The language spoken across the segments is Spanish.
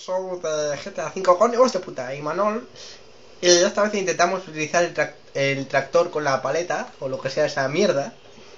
Somos de GTA 5 con hijos de puta y Manol. Y esta vez intentamos utilizar el tractor con la paleta o lo que sea esa mierda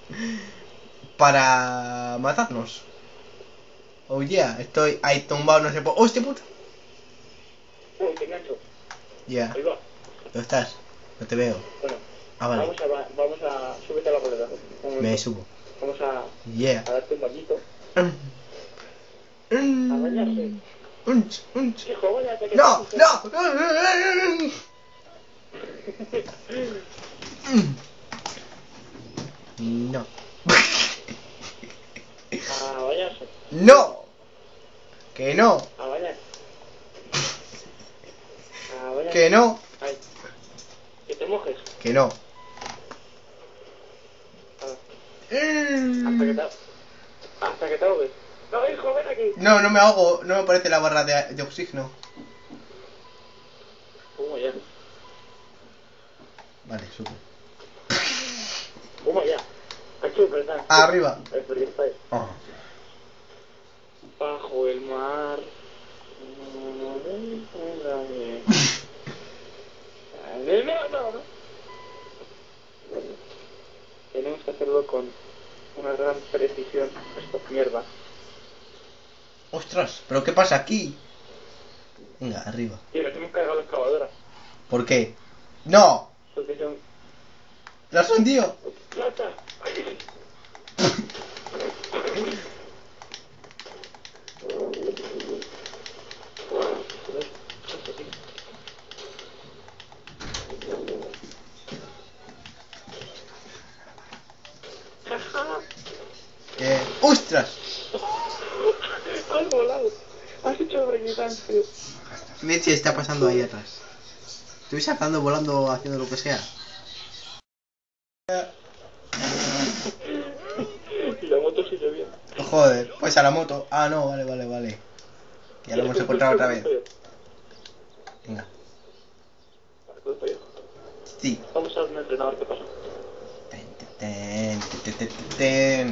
para matarnos. Oh yeah, estoy ahí tumbado, no sé por. ¡Hostia puta! Uy, te engancho. Ya. Ahí va. ¿Dónde estás? No te veo. Bueno, Ah, vale. vamos a súbete a la bolera. Me subo. Vamos a Yeah. darte un bañito. A bañarse. Hijo, bañate que ¡No! te- ¡No! No. A bañarse. ¡No! ¡Que no! A bañar. A bañar. ¡Que no! Ay. Que te mojes. ¡Que no! Hasta que te ahogues. No, hijo, ven aquí. No, no me ahogo, no me aparece la barra de oxígeno. Humo ya. Vale, subo. Humo ya. Aquí, ¿verdad? Arriba. El freestyle. Oh. Bajo el mar. No. Tenemos que hacerlo con una gran precisión. Esto es mierda. Ostras, ¿pero qué pasa aquí? Venga, arriba. Tío, nos hemos cargado la excavadora. ¿Por qué? ¡No! Porque son... ¡Lo has hundido! ¡Plata! ¡Ostras! Has volado. Has hecho breakdance. Leche está pasando ahí atrás. Estoy saltando, volando, haciendo lo que sea. Y la moto sigue bien. Joder, pues a la moto. Ah, no, vale. Que ya lo hemos encontrado otra vez. Venga. Sí. Vamos a un entrenador, ¿qué pasa? Ten.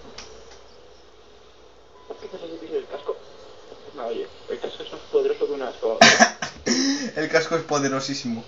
¿Por qué necesitas el casco? No, oye, el casco es más poderoso que una excavadora. El casco es poderosísimo.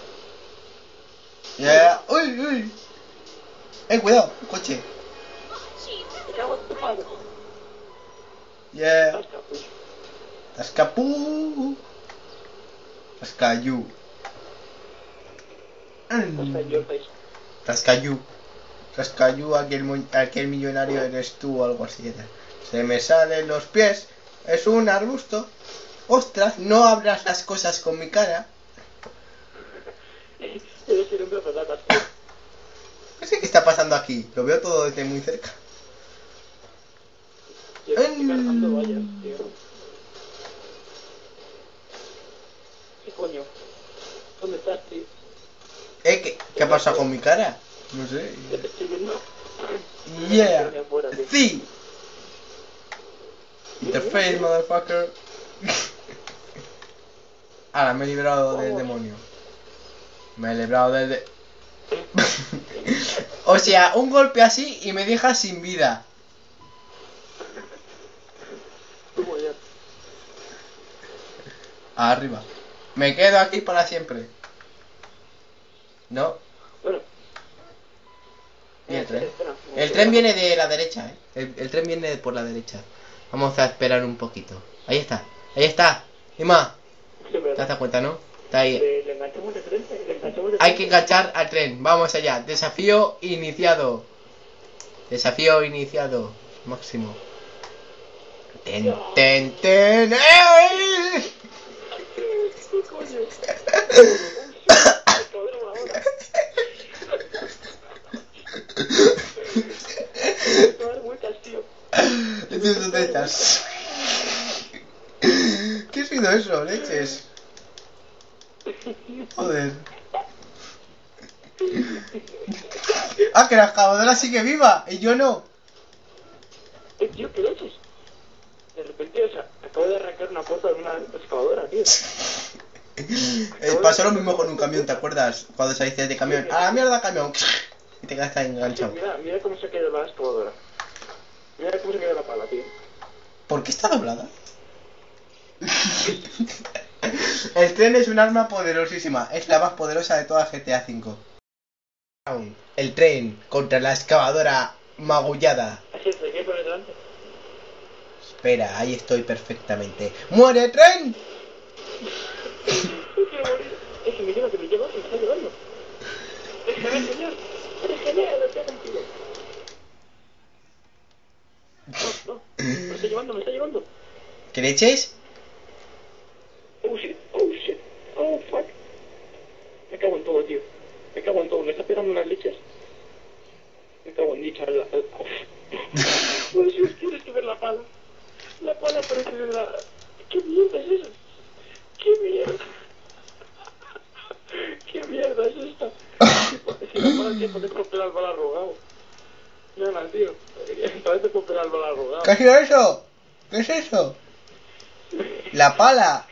Ya. ¡Uy! Cuidado, un coche. Me cago en tu padre. Yeah. Tascapú. Tascayú. Tascayú, aquel millonario eres tú o algo así. Se me salen los pies. Es un arbusto. Ostras, no abras las cosas con mi cara. No sé qué está pasando aquí. Lo veo todo desde muy cerca. Yo estoy cargando vallas, tío. ¿Qué coño? ¿Dónde estás, tío? ¿Qué ha pasado con mi cara? No sé. ¿Qué te estoy viendo? Yeah. Sí. The face, motherfucker. Ahora me he librado del demonio. Me he librado del O sea, un golpe así y me deja sin vida. Arriba. Me quedo aquí para siempre. No. Bueno. ¿Y el tren? El tren viene de la derecha, El tren viene por la derecha. Vamos a esperar un poquito. Ahí está. Ima. ¿Te das cuenta, no? Está ahí. ¿Le enganchamos el tren? Hay que enganchar al tren. Vamos allá. Desafío iniciado. Máximo. Ten. ¡Ey! ¿Qué coño? ¿Dónde estás? ¿Qué ha sido eso, leches? Joder. Ah, que la excavadora sigue viva y yo no. Tío, ¿qué leches? De repente, o sea, acabo de arrancar una puerta de una excavadora, tío. Pasó lo mismo con un camión, ¿te acuerdas? Cuando saliste de camión. ¡A la mierda, camión! Y te quedaste enganchado. Mira cómo se quedó la excavadora. Mira cómo se quedó la pala, tío. ¿Por qué está doblada? El tren es un arma poderosísima. Es la más poderosa de toda GTA V. El tren contra la excavadora magullada. Así es, ¿qué por delante? Espera, ahí estoy perfectamente. ¡Muere, tren! Quiero morir. Es que me lleva, me está llevando. Déjame, señor. Eres genial, lo que hago contigo. No, me está llevando. ¿Qué leches? Oh shit, oh fuck. Me cago en todo, tío. Me está pegando unas leches. Me cago en dicha. Pues Dios, tienes que ver la pala. La pala parece de la... ¿Qué mierda es eso? ¿Qué mierda es esta? Si la pala tiene que copiar al bala rogado. Mira, tío. Parece copiar al bala rogado. ¿Qué ha sido eso? ¿Qué es eso? La pala.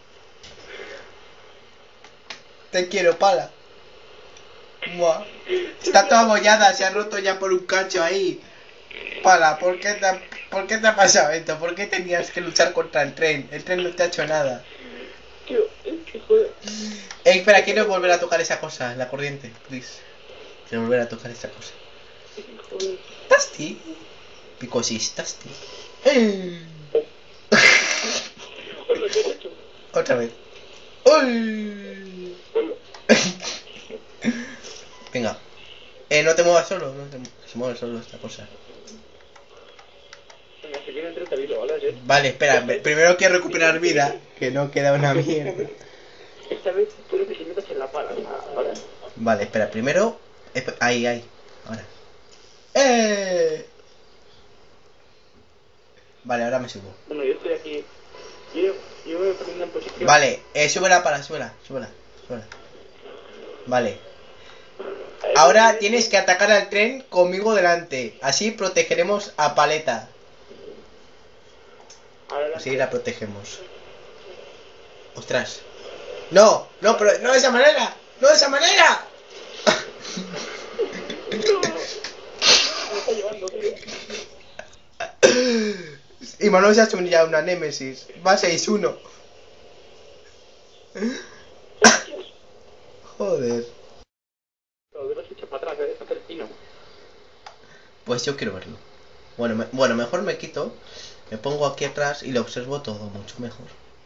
Te quiero, pala. Buah. Está toda abollada, se ha roto ya por un cacho ahí. Pala, ¿por qué te ha pasado esto? ¿Por qué tenías que luchar contra el tren? El tren no te ha hecho nada. Tío, es que joder. Espera, quiero volver a tocar esa cosa, la corriente, please. Quiero volver a tocar esa cosa. Joder. Tasty. Picosis, tasty. Hola, ¿qué has hecho? Otra vez. ¡Uy! Venga. No te muevas solo, se mueve solo esta cosa. Venga, se viene entre tabitos, ¿vale? Vale, espera, primero quiero recuperar vida, que no queda una mierda. Esta vez quiero que se metas en la pala, ¿vale? Vale, espera, primero... Ahí, ahora. Vale, ahora me subo. Bueno, yo estoy aquí. Yo me voy poniendo en posición. Vale, sube la pala, súbela. Vale. Ahora tienes que atacar al tren conmigo delante. Así protegeremos a Paleta. Así la protegemos. Ostras. No, pero no de esa manera. ¡No de esa manera! Me está llevando, tío. Y Manuel se ha hecho ya una némesis. Va 6-1. Joder. Lo debes echar para atrás, hacer el pino. Pues yo quiero verlo. Bueno, mejor me quito. Me pongo aquí atrás y lo observo todo mucho mejor.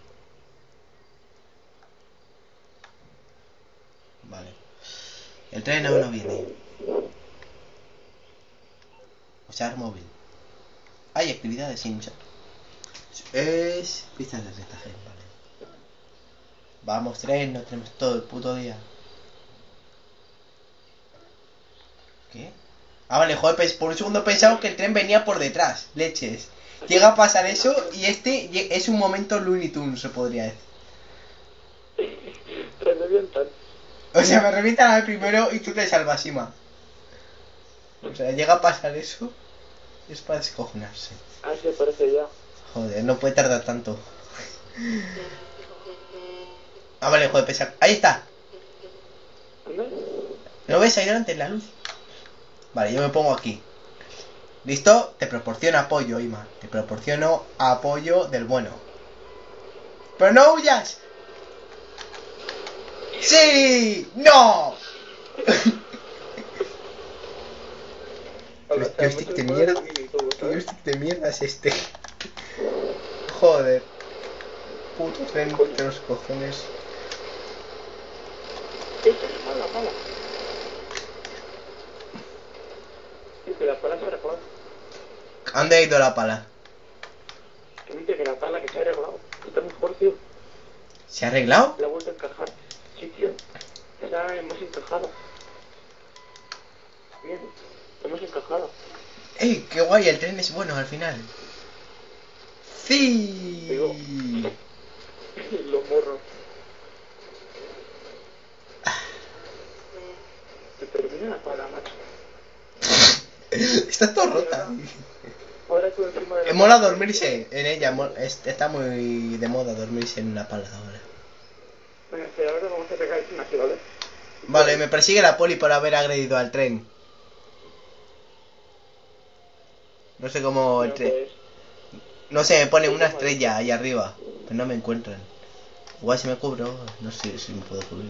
Vale. El tren aún no viene. Usar móvil. Hay actividades sin usar. Es pistas de retaje, vale. Vamos, tren, no tenemos todo el puto día. ¿Qué? Ah, vale, joder, por un segundo he pensado que el tren venía por detrás. Leches. Llega a pasar eso y este es un momento Looney Tunes, se podría decir. Te revientan. O sea, me revientan al primero y tú te salvas, Ima. O sea, llega a pasar eso. Es para descojonarse. Ah, sí, parece ya. Joder, no puede tardar tanto. Ah, vale, joder, pesa. Ahí está. ¿Dónde? ¿No ves ahí delante en la luz? Vale, yo me pongo aquí. ¿Listo? Te proporciono apoyo, Ima. Te proporciono apoyo del bueno. ¡Pero no huyas! ¡Sí! ¡No! ¿Qué stick de mierda? ¿Qué stick de mierda es este? Joder. Puto tren de los cojones. Esta es mala pala. Sí, que la pala se ha arreglado. ¿A dónde ha ido la pala? Que dice que la pala que se ha arreglado. Está mejor, tío. ¿Se ha arreglado? La ha vuelto a encajar. Sí, tío. Está hemos encajado. Bien. Hemos encajado. ¡Ey! ¡Qué guay! El tren es bueno al final. ¡Sí! Digo. Los morros. Se termina la pala, macho. Está todo rota. Ahora tú encima de la Mola dormirse en ella. Está muy de moda dormirse en una pala ahora. Venga, que ahora vamos a pegar encima aquí, ¿vale? Vale, me persigue la poli por haber agredido al tren. No sé cómo el tren... No sé, me pone una estrella ahí arriba. pero no me encuentran. Igual si me cubro, no sé si me puedo cubrir.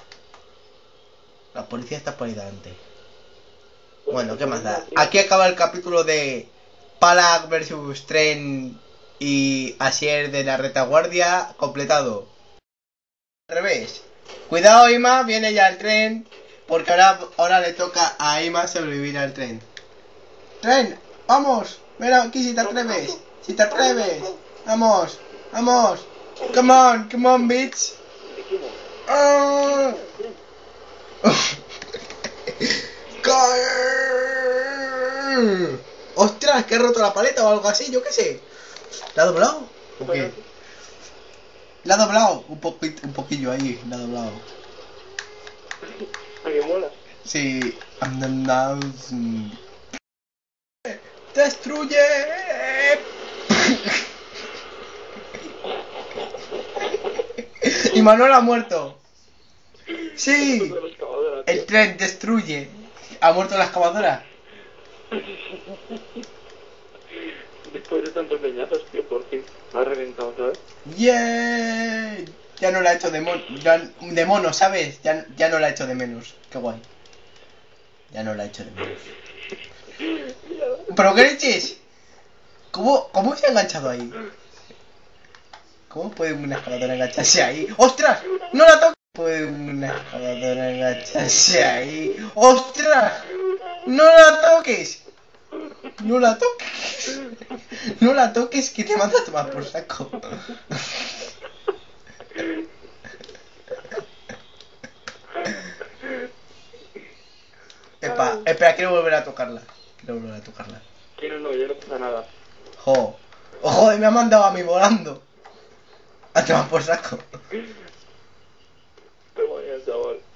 La policía está por ahí delante. Bueno, ¿qué más da? Aquí acaba el capítulo de Palak versus Tren y Asier de la retaguardia completado. Al revés. Cuidado, Ima, viene ya el tren. Porque ahora le toca a Ima sobrevivir al tren. ¡Tren! ¡Vamos! Ven aquí si te atreves. Si te atreves. Vamos, vamos. Come on, bitch. ¡Ah! ¡Ostras! ¿Que ha roto la paleta o algo así? Yo qué sé. ¿La ha doblado? ¿O qué? La ha doblado. Un poquillo ahí. La ha doblado. ¿A qué mola? Sí. ¡Destruye! Y Manuel ha muerto. Sí. El tren destruye. ¿Ha muerto la excavadora? Después de tantos leñazos, tío, por fin ha reventado, ¿sabes? ¡Yeah! Ya no la he hecho de mono, ¿sabes? Ya no la he hecho de menos. Qué guay. Ya no la he hecho de menos. ¿Pero qué leches? ¿Cómo se ha enganchado ahí? ¿Cómo puede una excavadora engancharse ahí? ¡Ostras! ¡No la toques! ¿Puede una excavadora engancharse ahí? ¡Ostras! ¡No la toques! ¡No la toques! ¡No la toques que te manda a tomar por saco! Espera, quiero volver a tocarla. Quiero no, ya no pasa nada. ¡Jo! ¡Joder, me ha mandado a mí volando! A tomar por saco. Pero vaya, chaval.